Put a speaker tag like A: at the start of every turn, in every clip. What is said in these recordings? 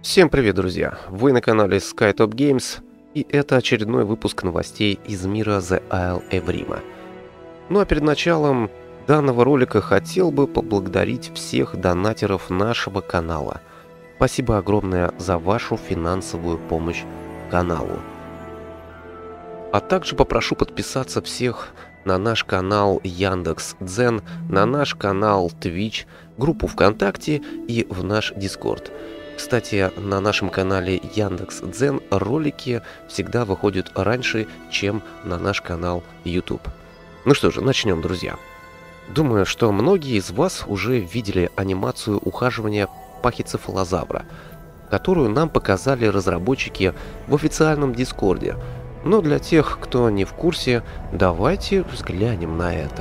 A: Всем привет, друзья! Вы на канале SkyTop Games, и это очередной выпуск новостей из мира The Isle Эврима. Ну а перед началом данного ролика хотел бы поблагодарить всех донатеров нашего канала. Спасибо огромное за вашу финансовую помощь каналу. А также попрошу подписаться всех на наш канал Яндекс.Дзен, на наш канал Twitch, группу ВКонтакте и в наш Discord. Кстати, на нашем канале Яндекс.Дзен ролики всегда выходят раньше, чем на наш канал YouTube. Ну что же, начнем, друзья. Думаю, что многие из вас уже видели анимацию ухаживания пахицефалозавра, которую нам показали разработчики в официальном Дискорде. Но для тех, кто не в курсе, давайте взглянем на это.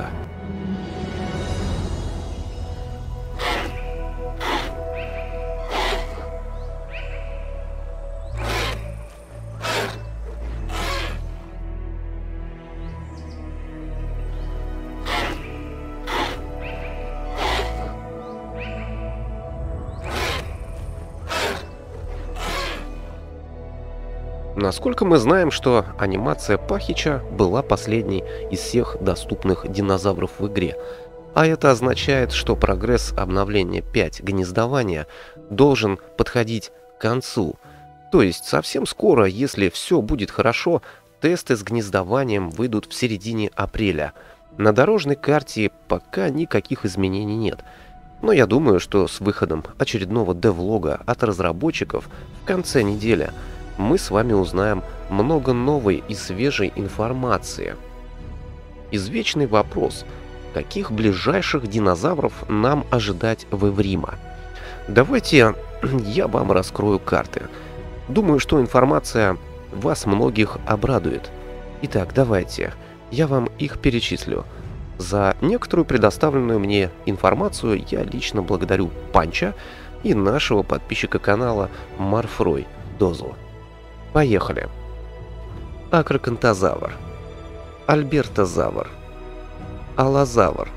A: Насколько мы знаем, что анимация Пахича была последней из всех доступных динозавров в игре. А это означает, что прогресс обновления 5 гнездования должен подходить к концу. То есть совсем скоро, если все будет хорошо, тесты с гнездованием выйдут в середине апреля. На дорожной карте пока никаких изменений нет. Но я думаю, что с выходом очередного девлога от разработчиков в конце недели мы с вами узнаем много новой и свежей информации. Извечный вопрос: каких ближайших динозавров нам ожидать в Эврима? Давайте я вам раскрою карты. Думаю, что информация вас многих обрадует. Итак, давайте я вам их перечислю. За некоторую предоставленную мне информацию я лично благодарю Панча и нашего подписчика канала Марфрой Дозу. Поехали. Акроконтозавр, Альбертозавр, Аллозавр,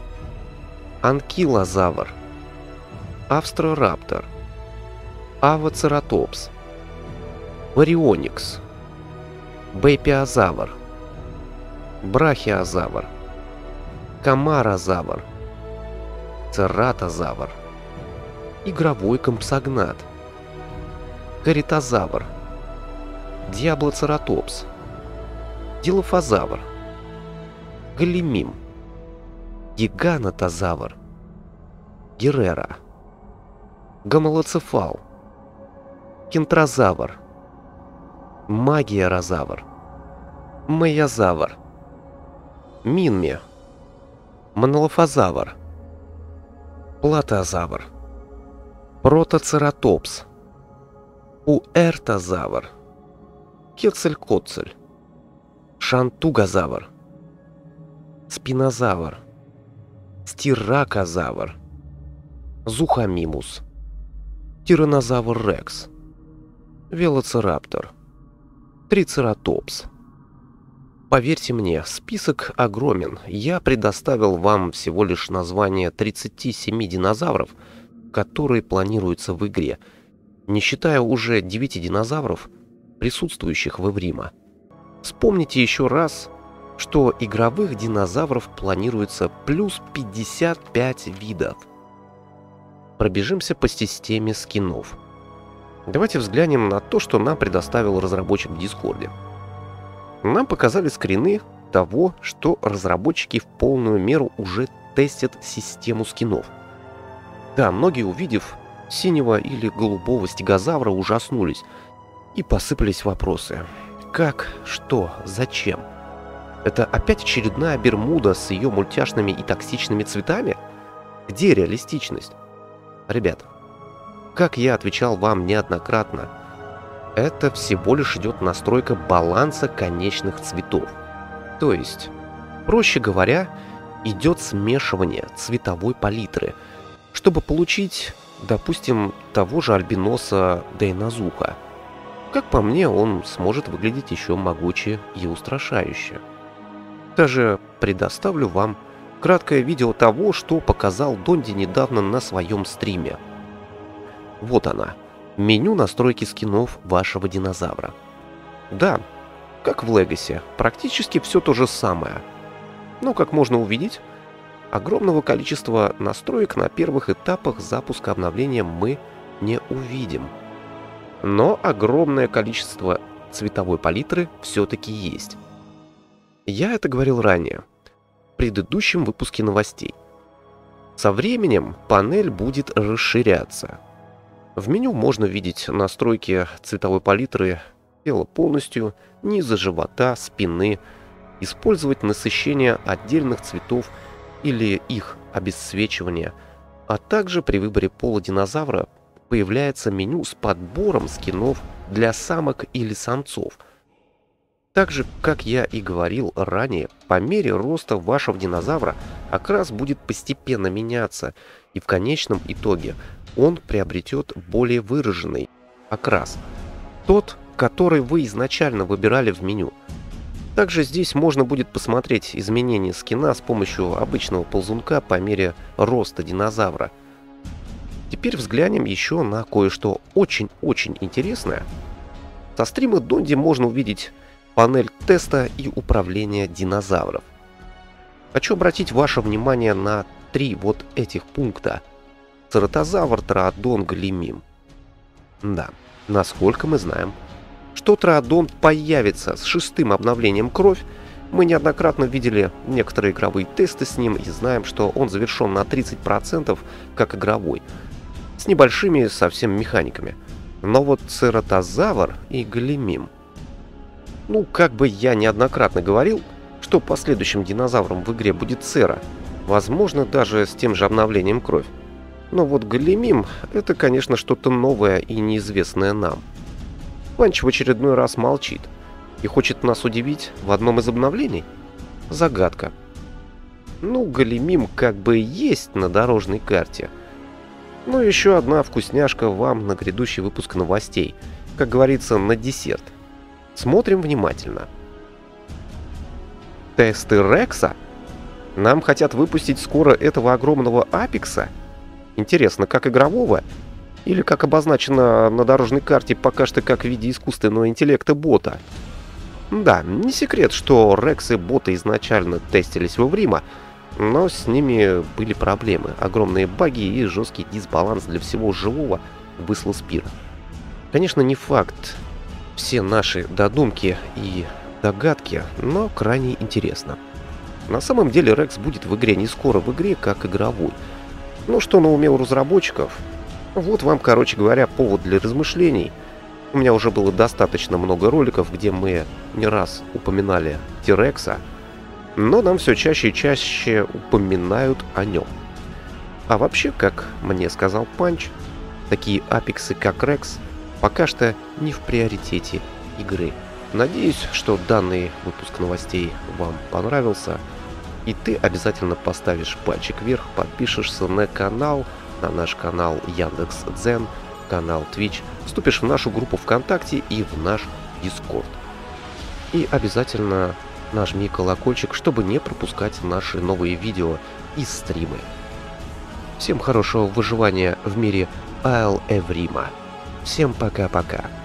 A: Анкилозавр, Австрораптор, Авоцератопс, Варионикс, Бэпиозавр, Брахиозавр, Камарозавр, Цератозавр, Игровой компсогнат, Каритозавр, Диаблоцератопс, Дилофозавр, Галимим, Гиганотозавр, Герера, Гомолоцефал, Кентрозавр, Магиорозавр, Майозавр, Минми, Монолофозавр, Платозавр, Протоцератопс, Уэртозавр, Кецалькоцаль, Шантугозавр, Спинозавр, Стиракозавр, Зухамимус, Тиранозавр Рекс, Велоцираптор, Трицератопс. Поверьте мне, список огромен. Я предоставил вам всего лишь название 37 динозавров, которые планируются в игре, не считая уже 9 динозавров, присутствующих в Эврима. Вспомните еще раз, что игровых динозавров планируется плюс 55 видов. Пробежимся по системе скинов. Давайте взглянем на то, что нам предоставил разработчик в Дискорде. Нам показали скрины того, что разработчики в полную меру уже тестят систему скинов. Да, многие, увидев синего или голубого стегозавра, ужаснулись и посыпались вопросы. Как? Что? Зачем? Это опять очередная Бермуда с ее мультяшными и токсичными цветами? Где реалистичность? Ребята, как я отвечал вам неоднократно, это всего лишь идет настройка баланса конечных цветов. То есть, проще говоря, идет смешивание цветовой палитры, чтобы получить, допустим, того же альбиноса Дейнозуха. Как по мне, он сможет выглядеть еще могуче и устрашающе. Даже предоставлю вам краткое видео того, что показал Донди недавно на своем стриме. Вот она, Меню настройки скинов вашего динозавра. Да, как в Legacy, практически все то же самое. Но, как можно увидеть, огромного количества настроек на первых этапах запуска обновления мы не увидим. Но огромное количество цветовой палитры все-таки есть. Я это говорил ранее, в предыдущем выпуске новостей. Со временем панель будет расширяться. В меню можно видеть настройки цветовой палитры тела полностью, низа живота, спины, использовать насыщение отдельных цветов или их обесцвечивание, а также при выборе пола динозавра появляется меню с подбором скинов для самок или самцов. Так же, как я и говорил ранее, по мере роста вашего динозавра окрас будет постепенно меняться, и в конечном итоге он приобретет более выраженный окрас, тот, который вы изначально выбирали в меню. Также здесь можно будет посмотреть изменения скина с помощью обычного ползунка по мере роста динозавра. Теперь взглянем еще на кое-что очень-очень интересное. Со стрима Донди можно увидеть панель теста и управления динозавров. Хочу обратить ваше внимание на 3 вот этих пункта. Цератозавр, Траодон, Галимим. Да, насколько мы знаем, что Траодон появится с 6-м обновлением Кровь, мы неоднократно видели некоторые игровые тесты с ним и знаем, что он завершен на 30% как игровой, с небольшими совсем механиками. Но вот Цератозавр и Галимим. Ну, как бы я неоднократно говорил, что последующим динозавром в игре будет Цера, возможно, даже с тем же обновлением Кровь. Но вот Галимим — это, конечно, что-то новое и неизвестное нам. Панч в очередной раз молчит и хочет нас удивить в одном из обновлений. Загадка. Ну, Галимим как бы есть на дорожной карте. Но еще одна вкусняшка вам на грядущий выпуск новостей. Как говорится, на десерт. Смотрим внимательно. Тесты Рекса? Нам хотят выпустить скоро этого огромного Апекса? Интересно, как игрового? Или, как обозначено на дорожной карте, пока что как в виде искусственного интеллекта бота? Да, не секрет, что Рекс и боты изначально тестились во Врима, но с ними были проблемы, огромные баги и жесткий дисбаланс для всего живого в Ислоспира. Конечно, не факт. Все наши додумки и догадки, но крайне интересно. На самом деле Рекс будет в игре не скоро в игре, как игровой. Ну что на уме у разработчиков? Вот вам, короче говоря, повод для размышлений. У меня уже было достаточно много роликов, где мы не раз упоминали Тирекса, но нам все чаще и чаще упоминают о нем. А вообще, как мне сказал Панч, такие апексы, как Рекс, пока что не в приоритете игры. Надеюсь, что данный выпуск новостей вам понравился, и ты обязательно поставишь пальчик вверх, подпишешься на канал, на наш канал Яндекс.Дзен, канал Twitch, вступишь в нашу группу ВКонтакте и в наш Дискорд. И обязательно нажми колокольчик, чтобы не пропускать наши новые видео и стримы. Всем хорошего выживания в мире Айл Эврима. Всем пока-пока.